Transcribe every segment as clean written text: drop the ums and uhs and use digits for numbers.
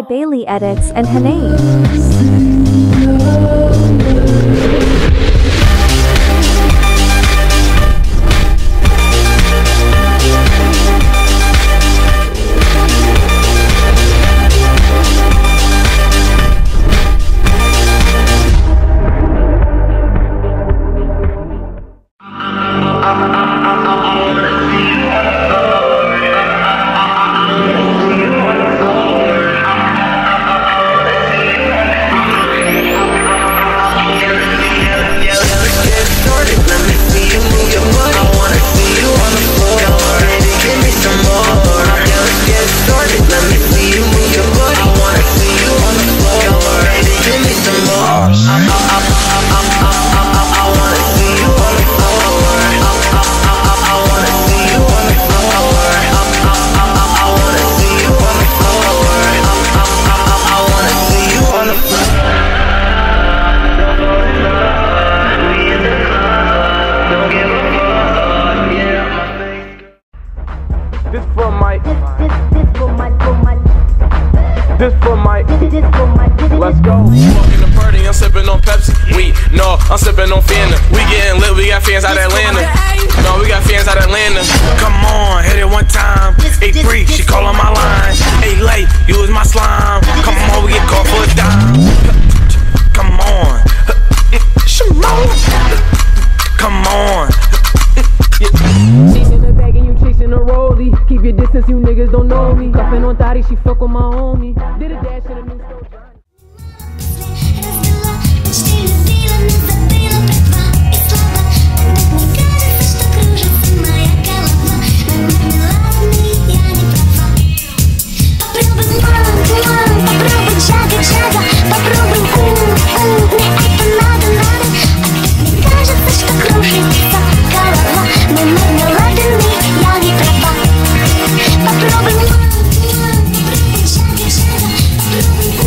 by Bailey Edits and Hanae. Let's go. Walking the party, I'm sipping on Pepsi. I'm sipping on Fanta. We getting lit, we got fans out Atlanta. No, we got fans out Atlanta. Come on, hit it one time. Hey, free, she calling my line. Hey, late, you was my slime. Come on, we get caught for a dime. Come on. Shimon. Come on. Chasing the bag and you chasing the rollie. Keep your distance, you niggas don't know me. Cuffin' on Thotty, she fuck with my homie. Did a dash in a new store. Попробуй,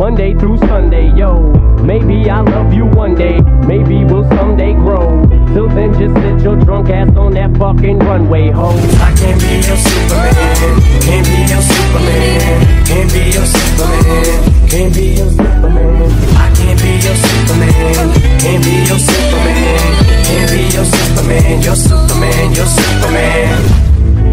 Monday through Sunday, yo. Maybe I'll love you one day, maybe we'll someday grow. Till then, just sit your drunk ass on that fucking runway, ho. I can't be your Superman, can't be your Superman, can't be your Superman, can't be your Superman. I can't be your Superman, can't be your Superman, can't be your Superman, your Superman, your Superman.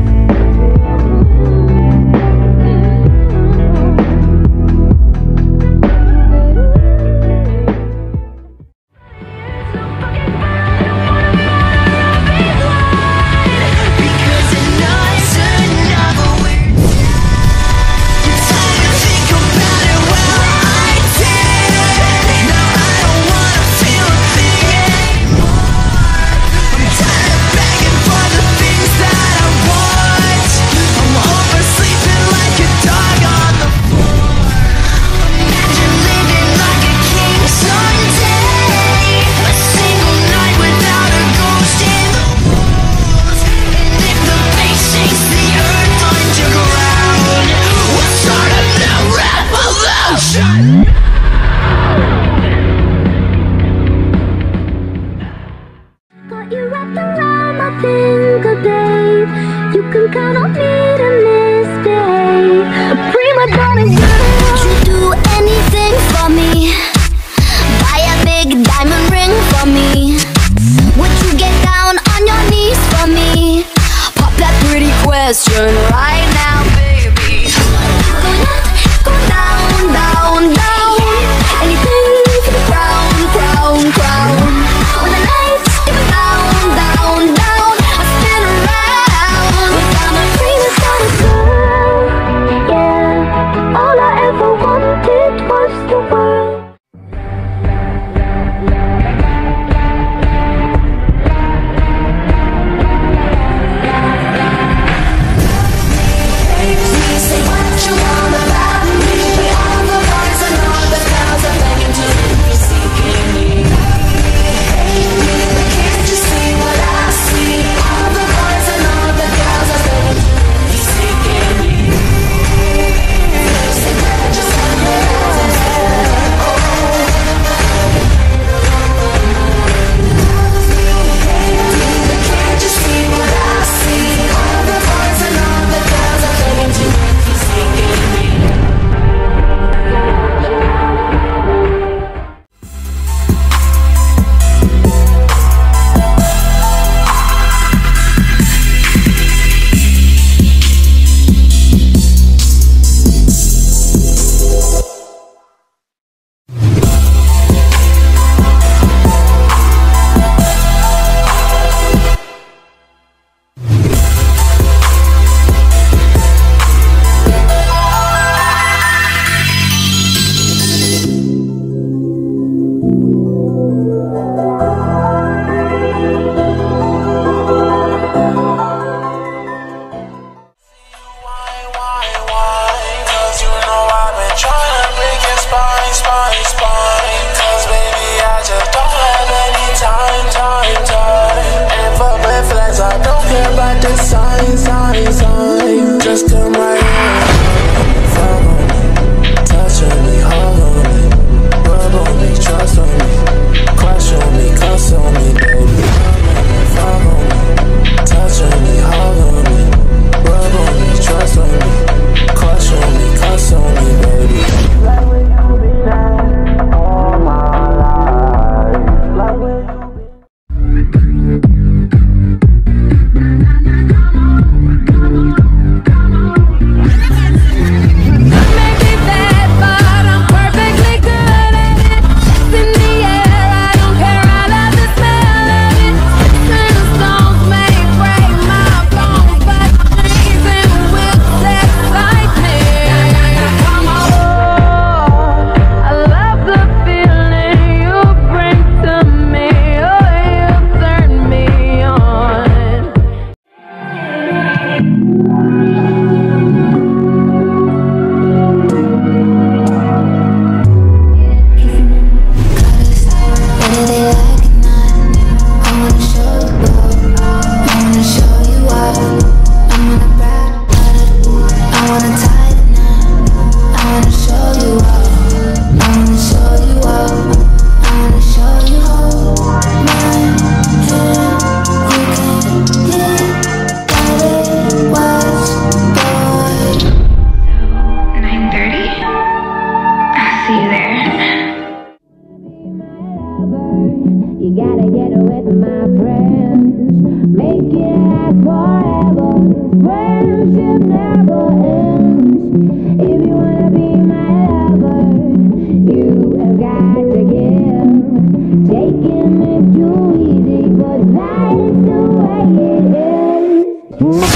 Got you wrapped around my finger, babe. You can count on me to misbehave. A prima donna girl. Would you do anything for me? Buy a big diamond ring for me? Would you get down on your knees for me? Pop that pretty question right now, baby. Go down, down, down. Anything for the crown, crown, crown. When the lights dip down, down, down, I spin around. I'm a prima donna girl, yeah. All I ever wanted was the world. Say what you want about me. All the boys and all the girls are begging to be seeking me. Can't you see what I see? All the boys and all the girls are begging to be seeking me. Say that just can't you see what I see? All the boys and all the girls are begging to be seeking me. Cause you know I've been trying to break your spine, spine, spine. Cause baby I just don't have any time. And for red flags I don't care about the sign. Just come right here, follow me, touch on me, hold on me, rub on me, trust on me, crush on me, cuss on me, baby. Follow me, touch on me, hold on me, rub on me, trust on me, crush on me, cuss on me, baby. Like when you been at all my life. Like when you I wanna tie the knot, I wanna show you all. friendship never ends. If you wanna be my lover, you have got to give. Taking is too easy, but that is the way it is.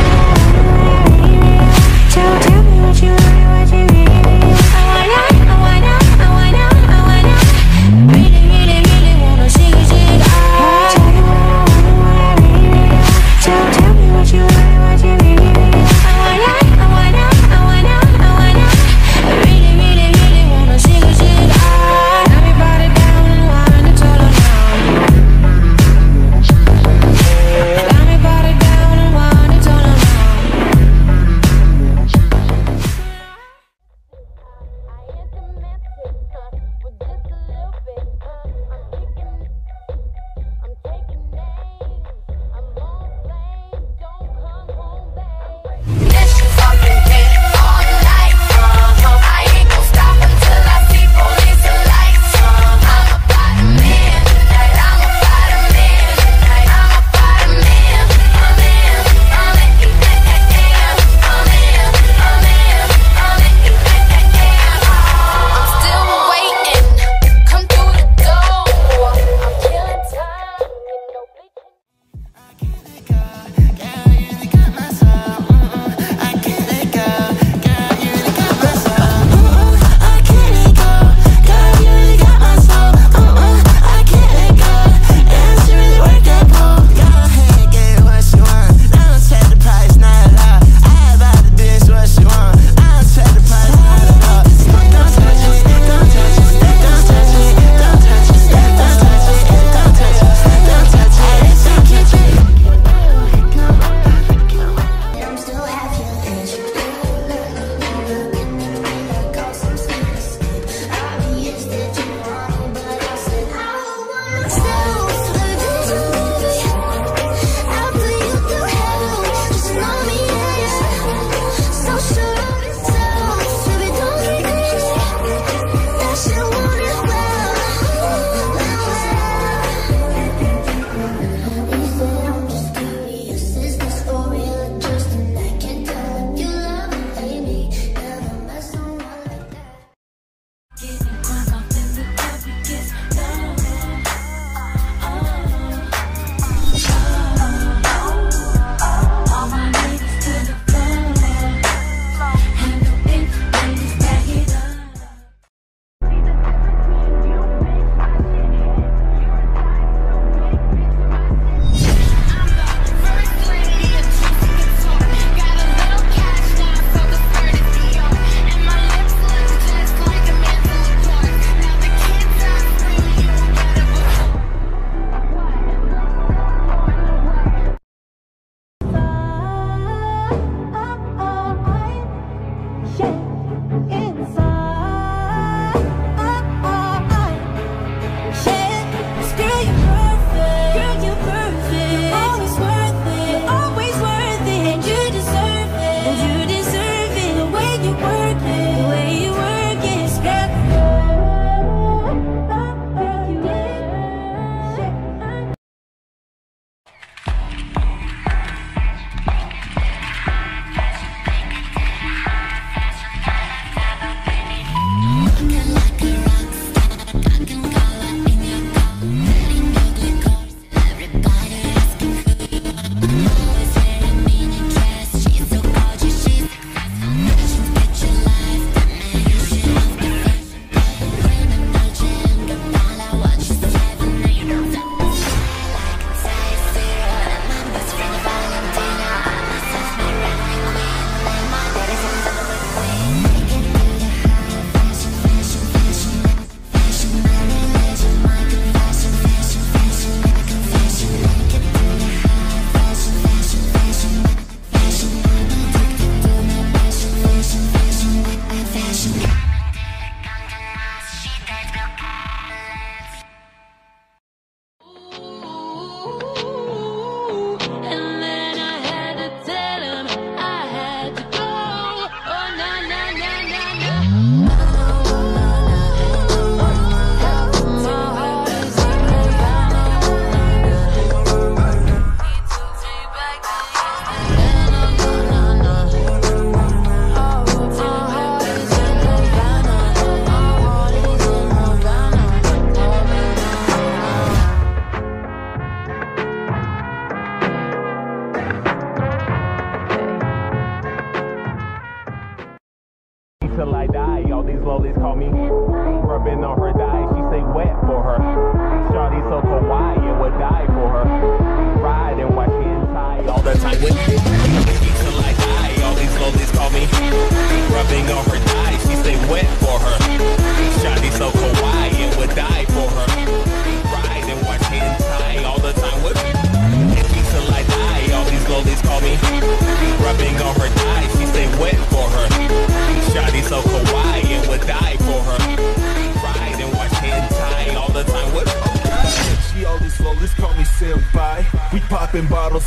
Tell me what you want, what you need. I wanna, really wanna see you dig. Tell me what I need. Tell me what you want, what you need. I wanna, really wanna see you dig. Got me body down and wind it all around. Got me body down and wind it all around.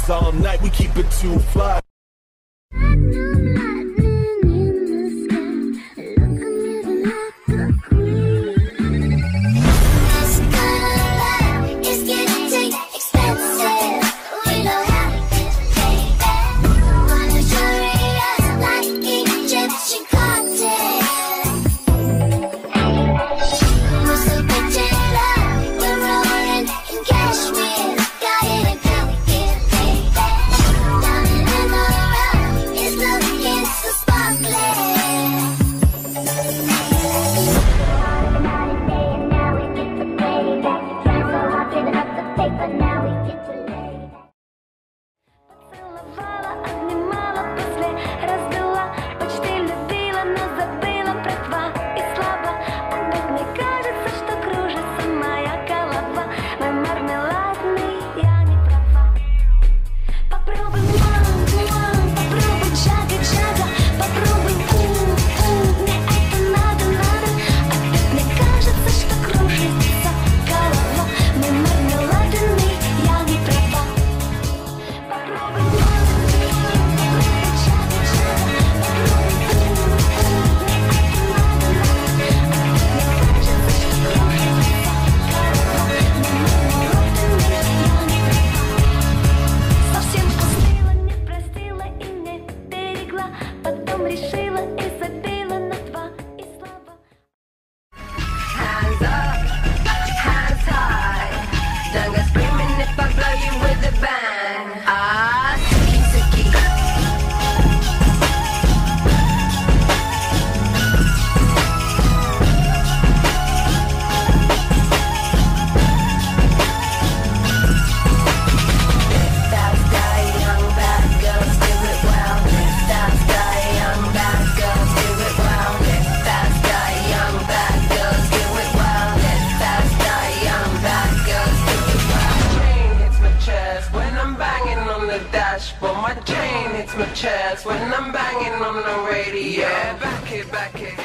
Cause all night we keep it too fly. But my chain hits my chest when I'm banging on the radio. Yeah, back it, back it.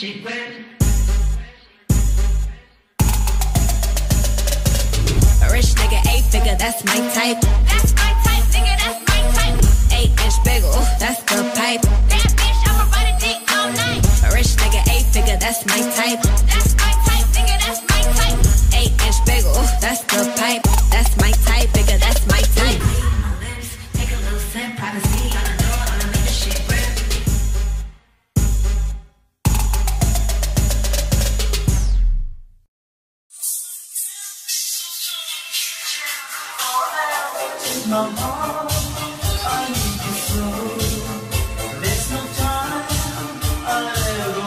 shit wet. A rich nigga, 8-figure, that's my type. That's my type, nigga, that's my type. 8-inch bagel, that's the pipe. That bitch, I'ma ride a dick all night. A rich nigga, 8-figure, that's my type. That's my type, nigga, that's my type. 8-inch bagel, that's the pipe. That's my type, nigga, that's my type. Take a little sip, privacy on the door, I'ma make the shit rip. My heart, I need you so. There's no time, I'll let go.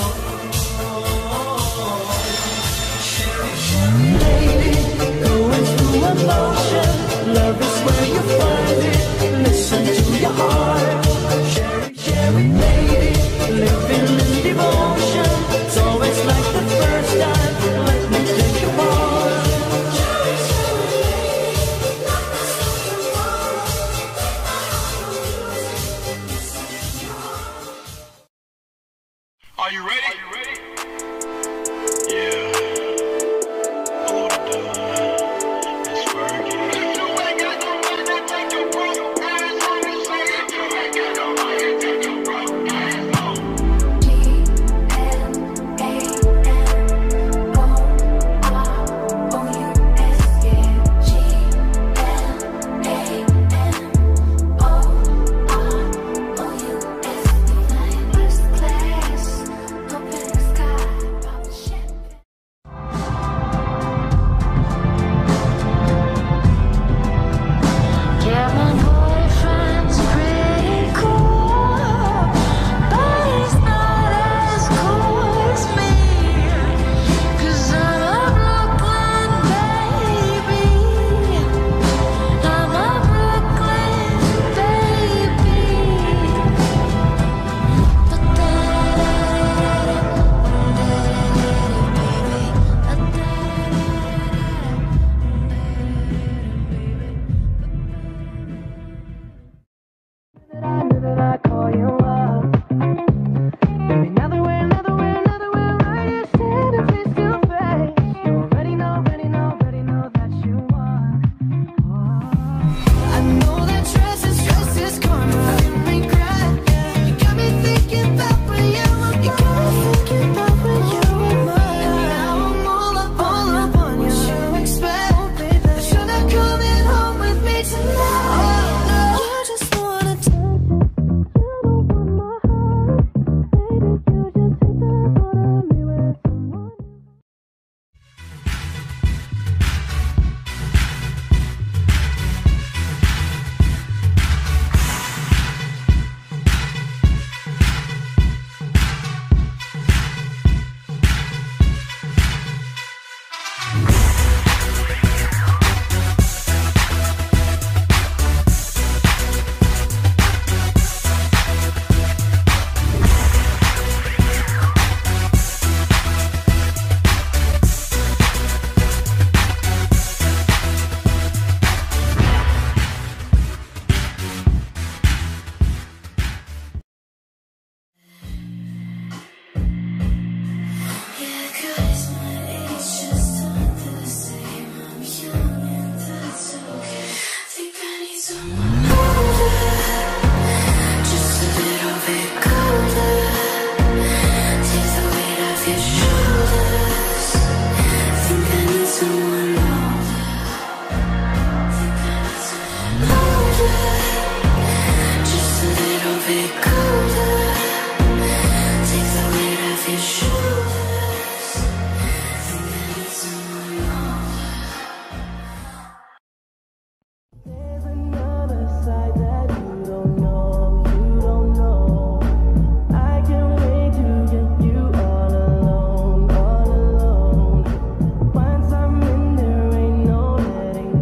Sherry, Sherry, lady, going through emotion. Love is where you find it. Listen to your heart. Sherry, Sherry, lady, living in devotion. It's always like the first time. Let me take your heart. Are you ready? Yeah. Hello, it's Fergie.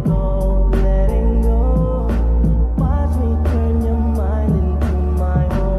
Watch me turn your mind into my own.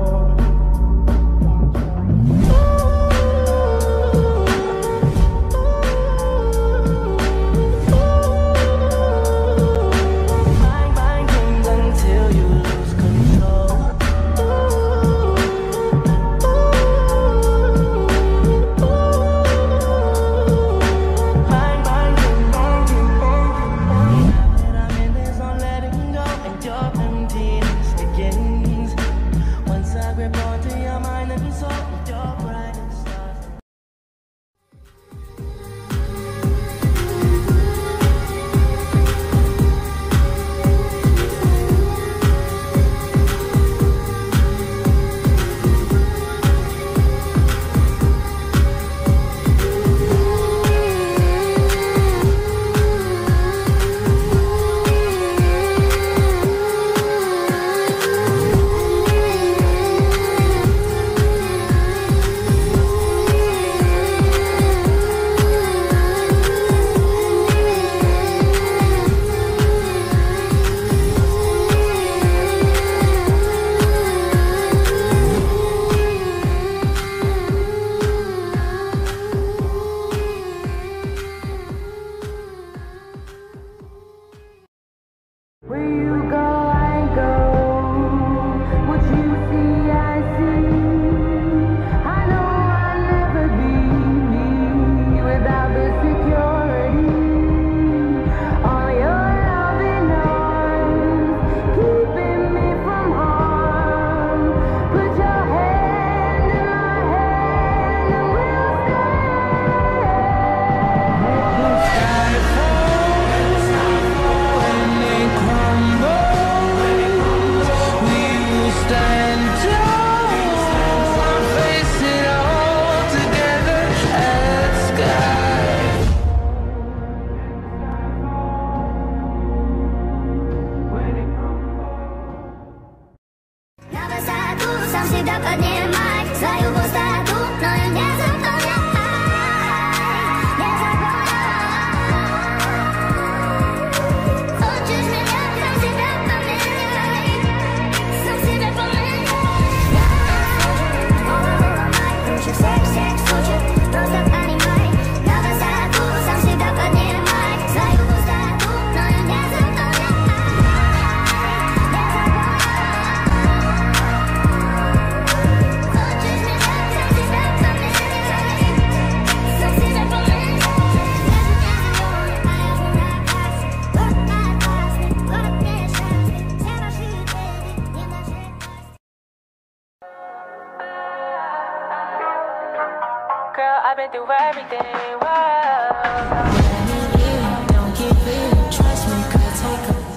Girl, I've been through everything. Whoa. Don't give in, trust me, could take a.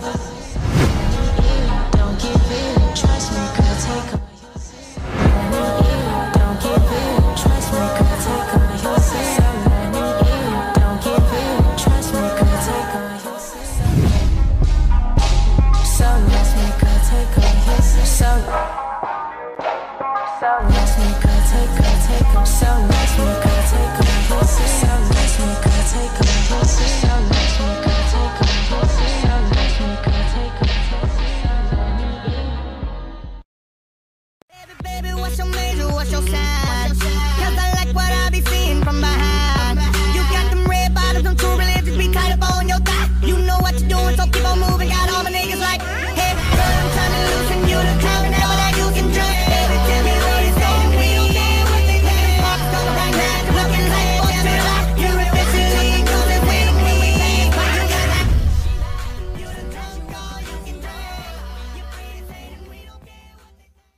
Don't give in, trust me, could take a. Don't give in, trust me, could take a. Don't give in, trust me, could take a. So let's make her take a. So let's make her take a. So let's make her take a. So let's make her take a. So let's make her take a. So let's make her take a. Baby, what's your major, what's your sign? Cause I like what I be seeing from behind. You got them red bottoms, them true religions be tight up on your thigh. You know what you're doing, so keep on moving. Got all my niggas like, hey, girl, I'm trying to loosen you the time whenever that you can drink. Baby, tell me what it's saying. We don't care what they think. Fox don't right now, looking like what's your life. You're officially included when we ain't quite you got that. You the drunk, all you can drink. You pretty saying we don't care what they think.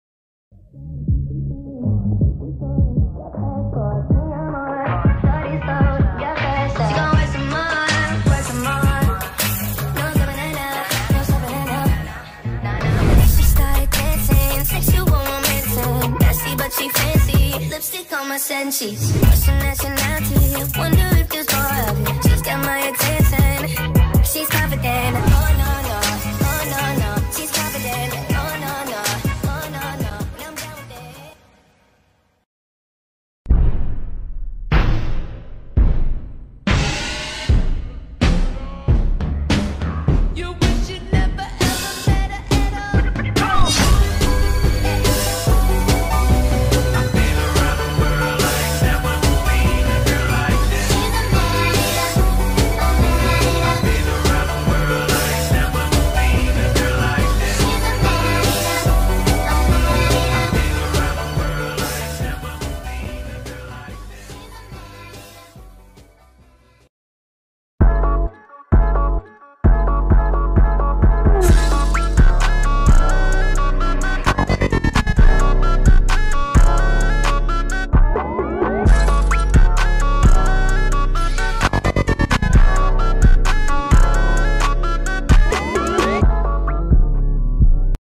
She fancy, lipstick on my senses. What's your nationality? Wonder if there's more of it. She's got my